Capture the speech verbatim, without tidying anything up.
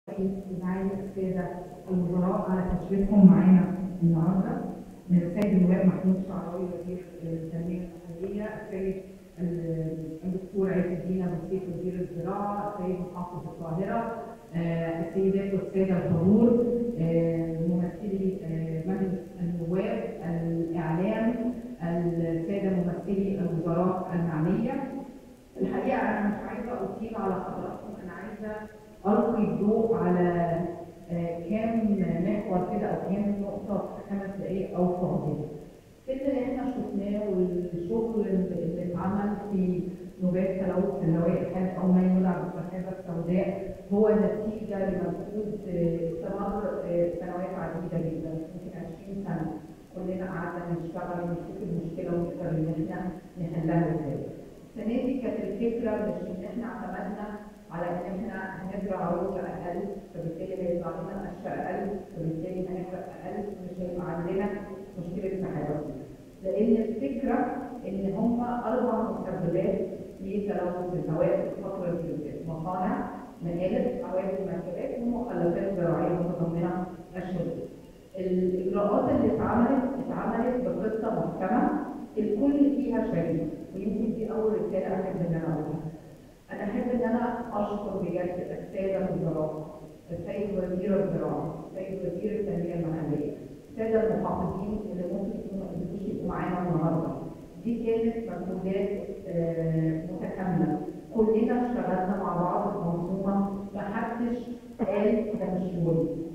معالي السادة الوزراء على تشريفهم معانا النهارده من السيد النواب محمود شعراوي وزير التنمية المحلية، السيد الدكتور عز الدين أبو سيف وزير الزراعة، السيد محافظ القاهرة، آه، السيدات والسادة الحضور، آه، ممثلي آه، مجلس النواب، الإعلام، السادة ممثلي الوزارات المعنية. الحقيقة أنا مش عايزة أطيل على حضراتكم، أنا عايزة ألقي الضوء على كام محور كده أو كام نقطة في خمس دقايق أو فاضية. كل اللي إحنا شفناه والشغل اللي اتعمل في نوبات تلوث الهواء الحاد أو ما يدعى بالسحابة السوداء هو نتيجة لمجهود استمر سنوات عديدة جدا، يمكن عشرين سنة. كلنا قعدنا نشتغل ونشوف المشكلة ونقدر إن إحنا نحلها إزاي. السنة دي كانت الفكرة مش إن إحنا اعتمدنا على إن إحنا هنزرع عروض أقل، فبالتالي هيطلع لنا قش أقل، فبالتالي هنحرق أقل، مش هيبقى عندنا مشكلة سحابة. لأن الفكرة إن هم أربع مسببات لتلوث الهواء في الفترة دي بالذات: مصانع، مقالب، حوادث المركبات، ومخلفات زراعية متضمنة الشرب. الإجراءات اللي اتعملت اتعملت بخطة محكمة الكل فيها شريك، ويمكن دي أول رسالة أحب إن أنا أقولها. أنا أحب إن أنا أشكر بجد السادة الوزراء، السيد وزير الزراعة، السيد وزير التنمية المحلية، السادة المحافظين اللي ممكن يكونوا ما قدروش يبقوا معانا النهارده. دي كانت مجهودات متكاملة، كلنا اشتغلنا مع بعض في منظومة، محدش قال ده مش شغلي.